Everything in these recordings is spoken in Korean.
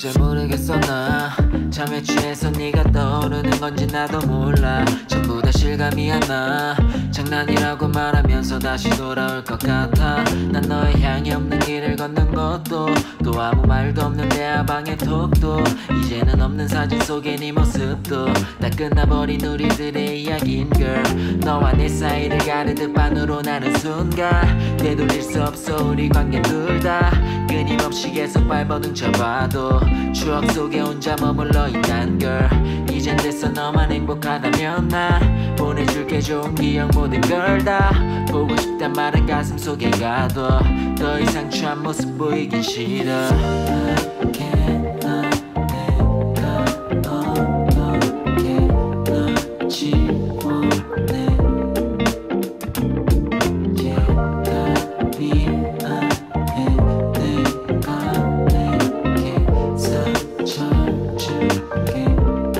잘 모르겠어 나 잠에 취해서 네가 떠오르는 건지 나도 몰라 전부 다 실감이 안 나 장난이라고 말하면서 다시 돌아올 것 같아 난 너의 향이 없는 길을 걷는 것도 또 아무 말도 없는 내 아방의 톡도 이제는 없는 사진 속의 네 모습도 다 끝나버린 우리들의 이야기인 girl 너와 내 사이를 가르듯 반으로 나는 순간 되돌릴 수 없어 우리 관계 둘 다 끊임없이 계속 밟아 등쳐봐도 추억 속에 혼자 머물러 있단 girl 이젠 됐어 너만 행복하다면 나 보내줄게 좋은 기억 모든 걸 다 보고 싶단 말은 가슴 속에 가둬 더 이상 취한 모습 보이긴 싫어 내가 어떻게 널 지워내 얘가 미안해 내가 내게 상처줄게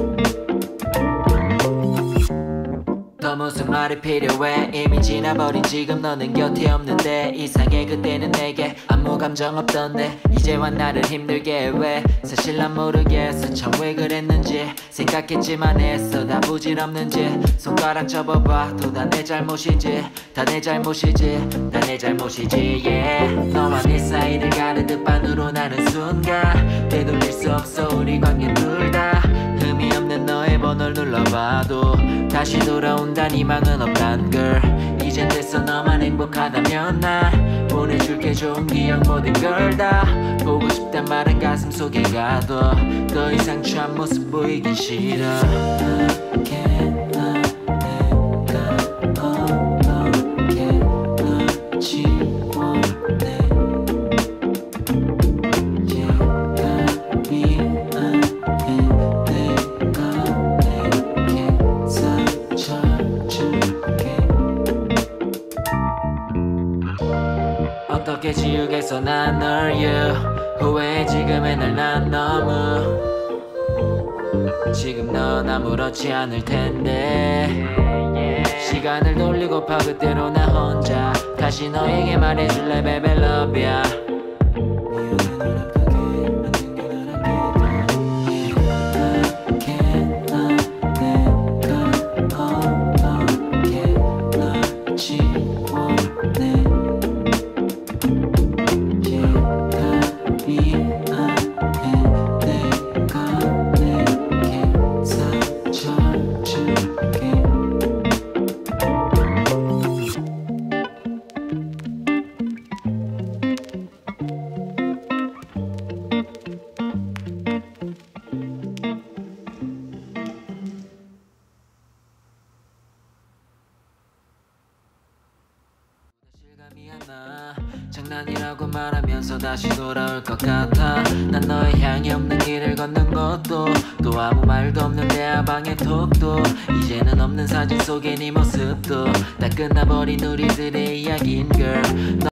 더 무슨 말이 필요해 이미 지나버린 지금 너는 곁에 없는데 이상해 그때는 내게 아무 감정 없던데 이제와 나를 힘들게 해 왜 사실 난 모르겠어 참 왜 그랬는지 생각했지만 했어 다 부질없는지 손가락 접어봐도 다 내 잘못이지 다 내 잘못이지 다 내 잘못이지 yeah 너와 내 사이를 가르듯 반으로 나는 순간 되돌릴 수 없어 우리 관계 둘 다 흠이 없는 너의 번호를 눌러봐도 다시 돌아온단 희망은 없단 girl 이젠 됐어 너만 행복하다면 나 보내줄게 좋은 기억 모든 걸 다 보고 싶단 말은 가슴 속에 가둬 더 이상 취한 모습 보이긴 싫어 내가 어떻게 널 지워내 얘가 미안해 내가 내게 상처줄게 어떻게 지우겠어 난 널 후회해 지금의 날 난 너무 지금 넌 아무렇지 않을 텐데 시간을 돌리고파 그때로 나 혼자 다시 너에게 말해줄래 baby love ya 장난이라고 말하면서 다시 돌아올 것 같아 난 너의 향이 없는 길을 걷는 것도 또 아무 말도 없는 내 아방의 톡도 이제는 없는 사진 속의 네 모습도 다 끝나버린 우리들의 이야기인 girl